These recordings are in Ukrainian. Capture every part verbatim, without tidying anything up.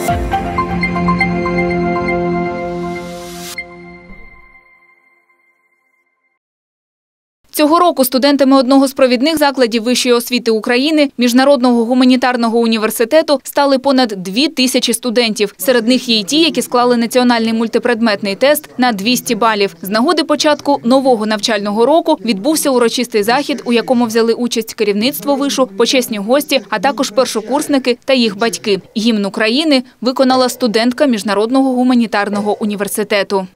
Цього року студентами одного з провідних закладів вищої освіти України Міжнародного гуманітарного університету стали понад дві тисячі студентів. Серед них є й ті, які склали національний мультипредметний тест на двісті балів. З нагоди початку нового навчального року відбувся урочистий захід, у якому взяли участь керівництво вишу, почесні гості, а також першокурсники та їх батьки. Гімн України виконала студентка Міжнародного гуманітарного університету.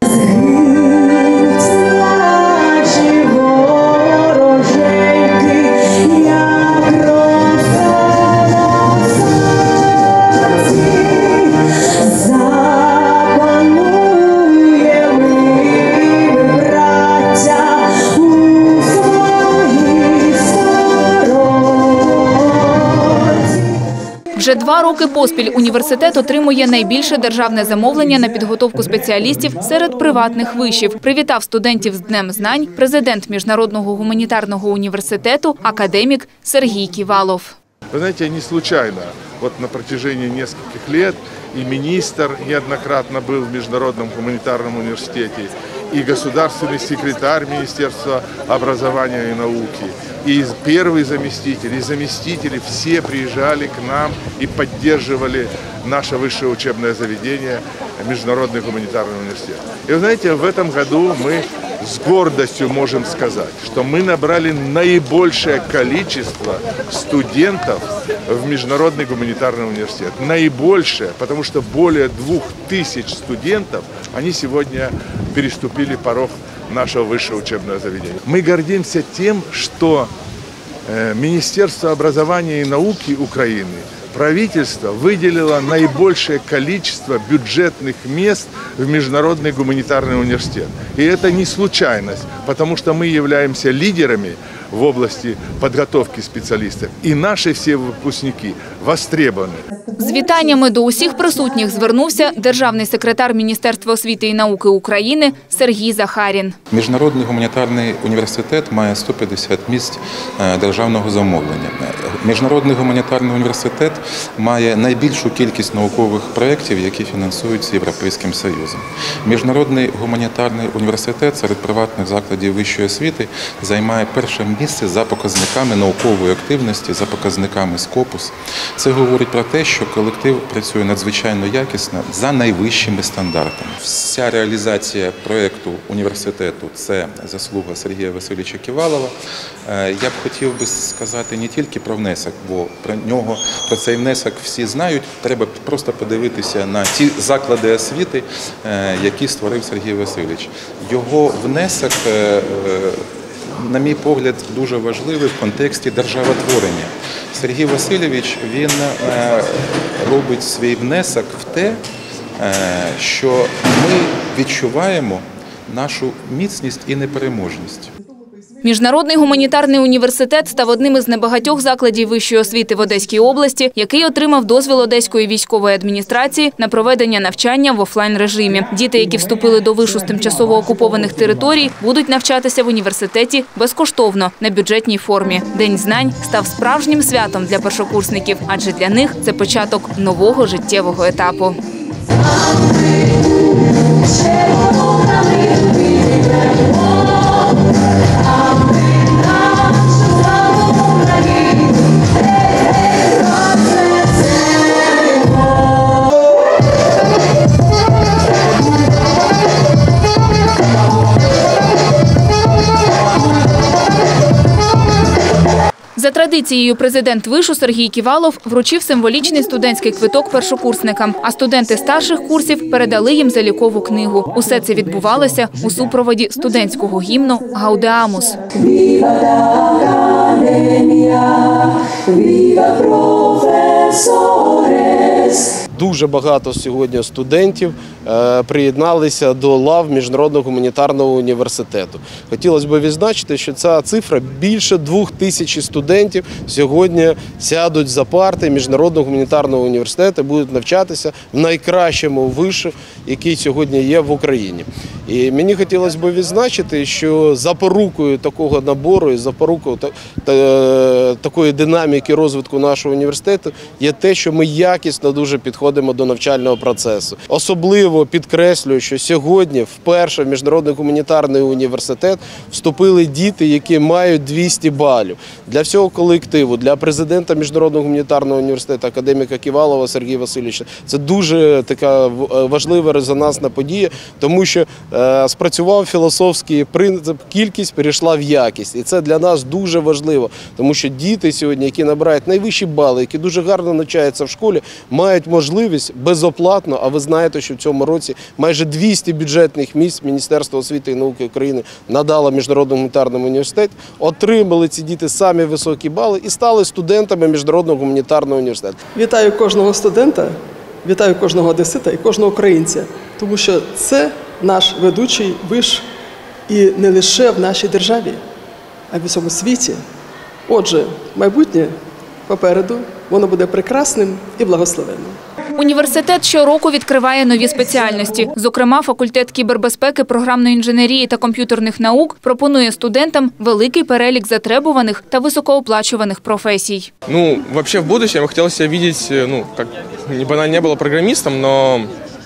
Вже два роки поспіль університет отримує найбільше державне замовлення на підготовку спеціалістів серед приватних вишів. Привітав студентів з Днем знань президент Міжнародного гуманітарного університету, академік Сергій Ківалов. Вы знаете, не случайно, вот на протяжении нескольких лет и министр неоднократно был в Международном гуманитарном университете, и государственный секретарь Министерства образования и науки, и первый заместитель, и заместители, все приезжали к нам и поддерживали наше высшее учебное заведение, Международный гуманитарный университет. И вы знаете, в этом году мы с гордостью можем сказать, что мы набрали наибольшее количество студентов в Международный гуманитарный университет. Наибольшее, потому что более двух тысяч студентов, они сегодня переступили порог нашего высшего учебного заведения. Мы гордимся тем, что Министерство образования и науки Украины, правительство выделило наибольшее количество бюджетных мест в Международный гуманитарный университет. И это не случайность, потому что мы являемся лидерами в области подготовки специалистов. И наши все выпускники востребованы. З вітаннями до усіх присутніх звернувся державний секретар Міністерства освіти і науки України Сергій Захарін. Міжнародний гуманітарний університет має сто п'ятдесят місць державного замовлення. Міжнародний гуманітарний університет має найбільшу кількість наукових проєктів, які фінансуються Європейським Союзом. Міжнародний гуманітарний університет серед приватних закладів вищої освіти займає перше місце за показниками наукової активності, за показниками Scopus. Це говорить про те, що колектив працює надзвичайно якісно за найвищими стандартами. Вся реалізація проєкту університету – це заслуга Сергія Васильовича Ківалова. Я б хотів би сказати не тільки про внесок, бо про нього, про цей внесок всі знають. Треба просто подивитися на ті заклади освіти, які створив Сергій Васильович. Його внесок, на мій погляд, дуже важливий в контексті державотворення. Сергій Васильович, він робить свій внесок в те, що ми відчуваємо нашу міцність і непереможність. Міжнародний гуманітарний університет став одним із небагатьох закладів вищої освіти в Одеській області, який отримав дозвіл Одеської військової адміністрації на проведення навчання в офлайн-режимі. Діти, які вступили до вишу з тимчасово окупованих територій, будуть навчатися в університеті безкоштовно на бюджетній формі. День знань став справжнім святом для першокурсників, адже для них це початок нового життєвого етапу. За традицією президент вишу Сергій Ківалов вручив символічний студентський квиток першокурсникам, а студенти старших курсів передали їм залікову книгу. Усе це відбувалося у супроводі студентського гімну «Гаудеамус». Дуже багато сьогодні студентів приєдналися до лав Міжнародного гуманітарного університету. Хотілося б відзначити, що ця цифра більше двох тисяч студентів сьогодні сядуть за парти Міжнародного гуманітарного університету, будуть навчатися в найкращому виші, який сьогодні є в Україні. І мені хотілося б відзначити, що запорукою такого набору і запорукою такої динаміки розвитку нашого університету є те, що ми якісно дуже підходимо підходимо до навчального процесу. Особливо підкреслюю, що сьогодні вперше в Міжнародний гуманітарний університет вступили діти, які мають двісті балів. Для всього колективу, для президента Міжнародного гуманітарного університету, академіка Ківалова Сергія Васильовича, це дуже така важлива резонансна подія, тому що е, спрацював філософський принцип, кількість перейшла в якість. І це для нас дуже важливо, тому що діти сьогодні, які набирають найвищі бали, які дуже гарно навчаються в школі, мають можливість безоплатно, а ви знаєте, що в цьому році майже двісті бюджетних місць Міністерство освіти і науки України надало Міжнародному гуманітарному університету, отримали ці діти самі високі бали і стали студентами Міжнародного гуманітарного університету. Вітаю кожного студента, вітаю кожного одесита і кожного українця, тому що це наш ведучий виш і не лише в нашій державі, а й в усьому світі. Отже, майбутнє попереду, воно буде прекрасним і благословенним. Університет щороку відкриває нові спеціальності. Зокрема, факультет кібербезпеки, програмної інженерії та комп'ютерних наук пропонує студентам великий перелік затребуваних та високооплачуваних професій. Ну, вообще в будущем я хотел себя видеть, ну, как бы оно не было программистом, но,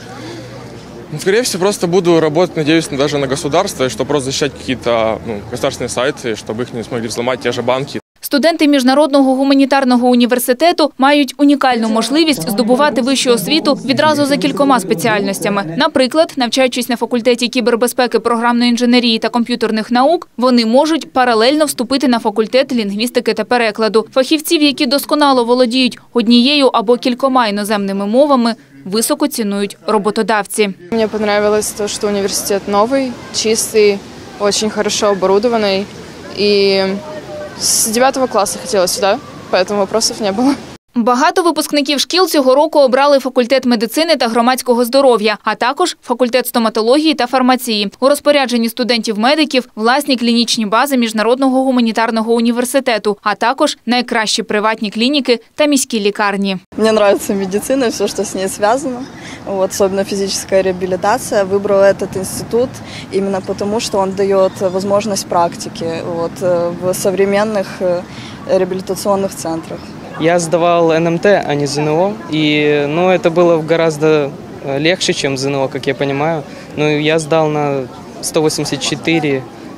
скорее всего, просто буду работать, надеюсь, даже на государство, чтобы просто защищать какие-то, ну, государственные сайты, чтобы их не смогли взломать те же банки. Студенти Міжнародного гуманітарного університету мають унікальну можливість здобувати вищу освіту відразу за кількома спеціальностями. Наприклад, навчаючись на факультеті кібербезпеки, програмної інженерії та комп'ютерних наук, вони можуть паралельно вступити на факультет лінгвістики та перекладу. Фахівців, які досконало володіють однією або кількома іноземними мовами, високо цінують роботодавці. Мені понравилось то, що університет новий, чистий, дуже хорошо оборудований і с девятого класса хотела сюда, поэтому вопросов не было. Багато випускників шкіл цього року обрали факультет медицини та громадського здоров'я, а також факультет стоматології та фармації. У розпорядженні студентів-медиків власні клінічні бази Міжнародного гуманітарного університету, а також найкращі приватні клініки та міські лікарні. Мені подобається медицина, все, що з нею зв'язано. Вот, особенно физическая реабилитация. Выбрал этот институт именно потому, что он дает возможность практики вот, в современных реабилитационных центрах. Я сдавал эн эм тэ, а не зэ эн о, и ну, это было гораздо легче, чем зэ эн о, как я понимаю. Но я сдал на сто восемьдесят четыре,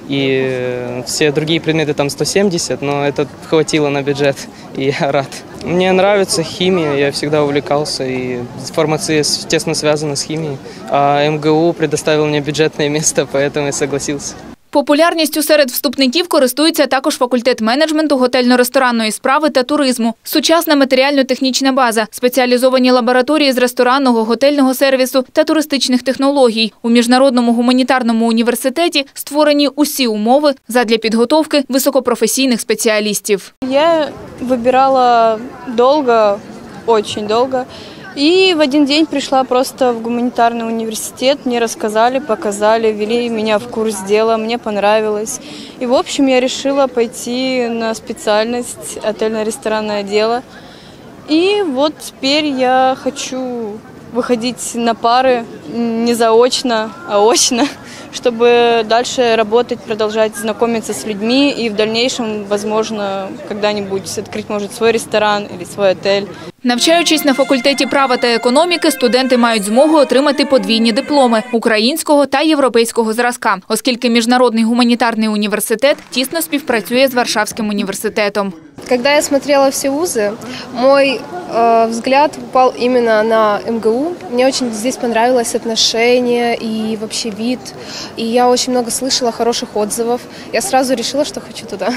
и все другие предметы там сто семьдесят, но это хватило на бюджет, и я рад. Мне нравится химия, я всегда увлекался, и фармация тесно связана с химией. А эм гэ у предоставил мне бюджетное место, поэтому я согласился. Популярністю серед вступників користується також факультет менеджменту, готельно-ресторанної справи та туризму. Сучасна матеріально-технічна база, спеціалізовані лабораторії з ресторанного, готельного сервісу та туристичних технологій. У Міжнародному гуманітарному університеті створені усі умови задля підготовки високопрофесійних спеціалістів. Я вибирала довго, дуже довго. И в один день пришла просто в гуманитарный университет, мне рассказали, показали, ввели меня в курс дела, мне понравилось. И в общем я решила пойти на специальность отельно-ресторанное дело. И вот теперь я хочу выходить на пары не заочно, а очно, чтобы дальше работать, продолжать знакомиться с людьми и в дальнейшем, возможно, когда-нибудь открыть, может, свой ресторан или свой отель. Навчаючись на факультеті права та економіки, студенти мають змогу отримати подвійні дипломи – українського та європейського зразка, оскільки Міжнародний гуманітарний університет тісно співпрацює з Варшавським університетом. Когда я смотрела все вузы, мой э, взгляд упал именно на эм гэ у. Мне очень здесь понравилось отношение и вообще вид. И я очень много слышала хороших отзывов. Я сразу решила, что хочу туда.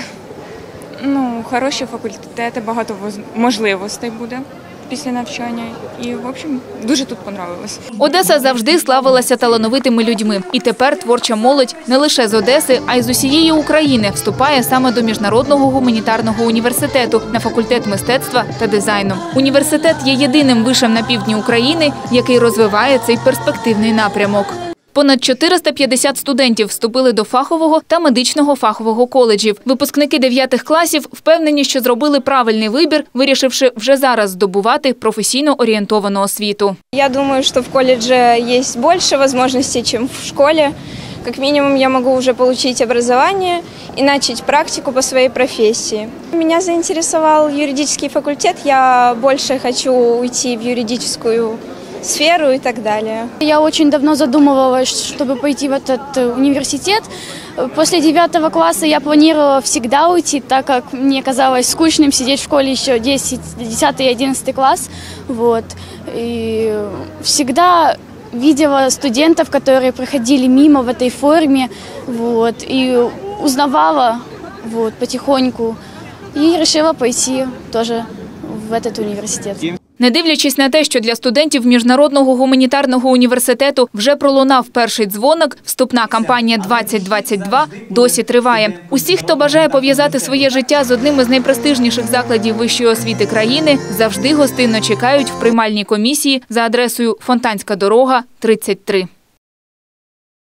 Ну, хороші факультети, багато можливостей буде після навчання. І, в общем, дуже тут понравилось. Одеса завжди славилася талановитими людьми. І тепер творча молодь не лише з Одеси, а й з усієї України вступає саме до Міжнародного гуманітарного університету на факультет мистецтва та дизайну. Університет є єдиним вишем на півдні України, який розвиває цей перспективний напрямок. Понад чотириста п'ятдесят студентів вступили до фахового та медичного фахового коледжів. Випускники дев'ятих класів впевнені, що зробили правильний вибір, вирішивши вже зараз здобувати професійно орієнтовану освіту. Я думаю, що в коледжі є більше можливостей, ніж в школі. как минимум я могу уже получить образование и начать практику по своей профессии. Меня заинтересовал юридический факультет, я больше хочу уйти в юридическую сферу и так далее. Я очень давно задумывалась, чтобы пойти в этот университет. После девятого класса я планировала всегда уйти, так как мне казалось скучным сидеть в школе еще десятый и одиннадцатый класс. Вот. И всегда видела студентов, которые проходили мимо в этой форме, вот, и узнавала вот, потихоньку. И решила пойти тоже в этот университет. Не дивлячись на те, що для студентів Міжнародного гуманітарного університету вже пролунав перший дзвоник, вступна кампанія двадцять двадцять два досі триває. Усі, хто бажає пов'язати своє життя з одним із найпрестижніших закладів вищої освіти країни, завжди гостинно чекають в приймальній комісії за адресою Фонтанська дорога, тридцять три.